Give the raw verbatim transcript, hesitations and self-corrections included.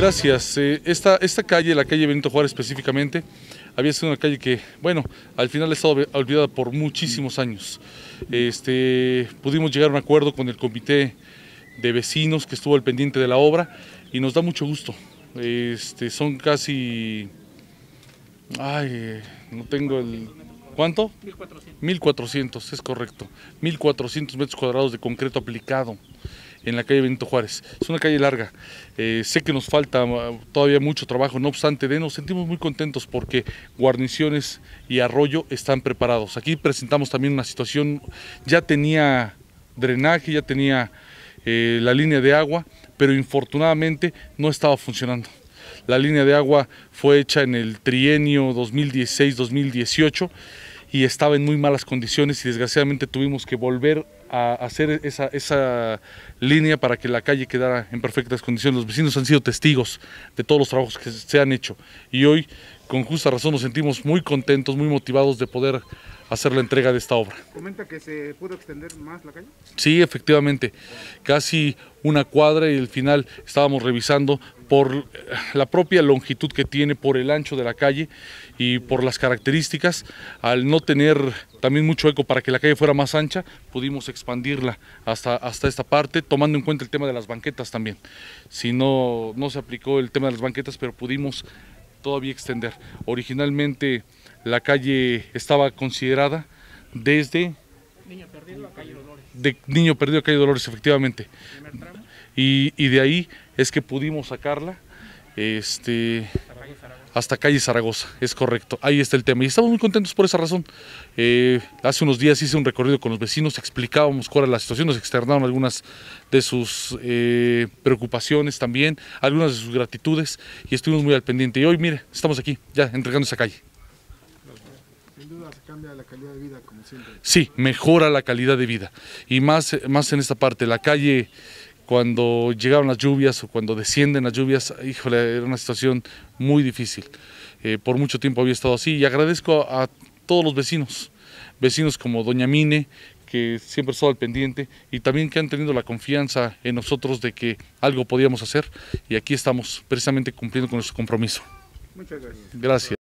Gracias. Eh, esta, esta calle, la calle Benito Juárez específicamente, había sido una calle que, bueno, al final ha estado olvidada por muchísimos años. Este, pudimos llegar a un acuerdo con el comité de vecinos que estuvo al pendiente de la obra y nos da mucho gusto. Este, son casi, ay, no tengo el, ¿cuánto? mil cuatrocientos, es correcto, mil cuatrocientos metros cuadrados de concreto aplicado en la calle Benito Juárez. Es una calle larga, eh, sé que nos falta todavía mucho trabajo, no obstante de, nos sentimos muy contentos porque guarniciones y arroyo están preparados. Aquí presentamos también una situación, ya tenía drenaje, ya tenía eh, la línea de agua, pero infortunadamente no estaba funcionando. La línea de agua fue hecha en el trienio dos mil dieciséis dos mil dieciocho y estaba en muy malas condiciones y desgraciadamente tuvimos que volver a hacer esa, esa línea para que la calle quedara en perfectas condiciones. Los vecinos han sido testigos de todos los trabajos que se han hecho y hoy con justa razón nos sentimos muy contentos, muy motivados de poder hacer la entrega de esta obra. ¿Comenta que se pudo extender más la calle? Sí, efectivamente, casi una cuadra y al final estábamos revisando por la propia longitud que tiene, por el ancho de la calle y por las características, al no tener también mucho eco para que la calle fuera más ancha, pudimos expandirla hasta, hasta esta parte, tomando en cuenta el tema de las banquetas también. Si no, no se aplicó el tema de las banquetas, pero pudimos todavía extender. Originalmente la calle estaba considerada desde Niño Perdido a calle Dolores. De Niño Perdido a calle Dolores, efectivamente. Y, y de ahí es que pudimos sacarla este, hasta calle Zaragoza, es correcto. Ahí está el tema y estamos muy contentos por esa razón. Eh, hace unos días hice un recorrido con los vecinos, explicábamos cuál era la situación, nos externaron algunas de sus eh, preocupaciones también, algunas de sus gratitudes y estuvimos muy al pendiente. Y hoy, mire, estamos aquí, ya entregando esa calle. Sin duda se cambia la calidad de vida, como siempre. Sí, mejora la calidad de vida y más, más en esta parte, la calle cuando llegaron las lluvias o cuando descienden las lluvias, híjole, era una situación muy difícil. Eh, por mucho tiempo había estado así y agradezco a, a todos los vecinos, vecinos como doña Mine, que siempre estaba al pendiente y también que han tenido la confianza en nosotros de que algo podíamos hacer y aquí estamos precisamente cumpliendo con nuestro compromiso. Muchas gracias. Gracias.